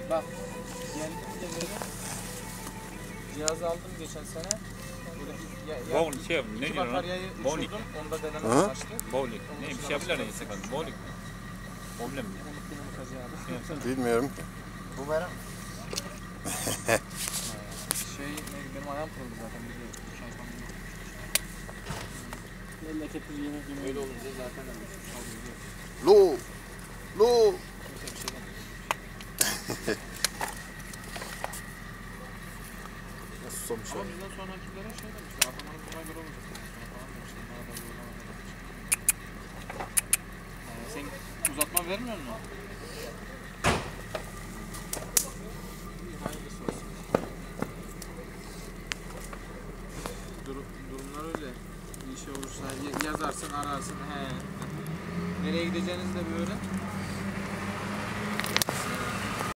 Bak. Geldiğimde böyle cihaz aldım geçen sene. Bowling şey ne iki diyor ona? bataryayı Bowling. uçurdum. Onda deneme amaçlı. Bowling. Ne bir şey yapıyorlar neyse kadın. Bowling mi? Problem mi? Bilmiyorum ki. Bu merak. Benim ayağım kırıldı zaten. Memleketli yemek yemeği. Öyle olunca zaten Lo. Lo. Nasıl susamış ama ya? bizden sonrakilere şey demişler. Atamanın buna göre olmayacak. Falan demişler. Daha da yollamadan. Sen uzatma vermiyor musun? Durumlar öyle. Bir şey olursa yazarsın, ararsın. Nereye gideceğiniz de böyle.